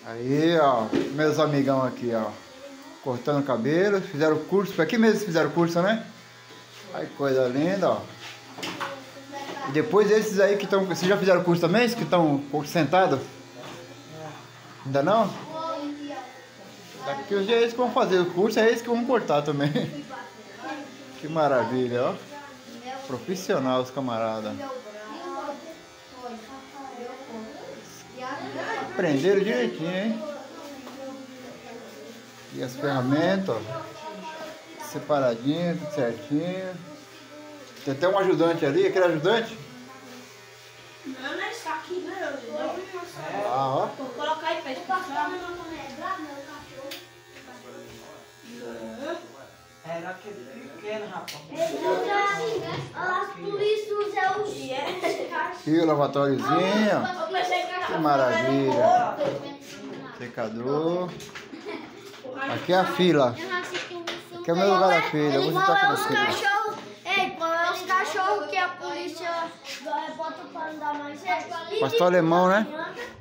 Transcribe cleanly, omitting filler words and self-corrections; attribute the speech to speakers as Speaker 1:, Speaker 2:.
Speaker 1: Aí, ó, meus amigão aqui, ó, cortando cabelo, fizeram curso, foi aqui mesmo que fizeram curso, né? Aí, coisa linda, ó. E depois esses aí que estão, vocês já fizeram curso também, esses que estão sentados? Ainda não? Daqui uns dias é eles que vão fazer o curso, é eles que vão cortar também. Que maravilha, ó. Profissional os camaradas. Aprenderam direitinho, hein? E as ferramentas, ó, separadinho, tudo certinho. Tem até um ajudante ali, aquele ajudante.
Speaker 2: Não, não está aqui, não.
Speaker 1: Ah, ó.
Speaker 2: Vou colocar aí pra explicar.
Speaker 3: Era aquele pequeno, rapaz.
Speaker 4: As polícias é o
Speaker 1: E o lavatóriozinho. Que maravilha. Secador. Aqui é a fila. Aqui é o meu lugar da fila. Eu vou sentar com você.
Speaker 4: É os cachorros que a polícia bota pra andar mais.
Speaker 1: Pastor alemão, né?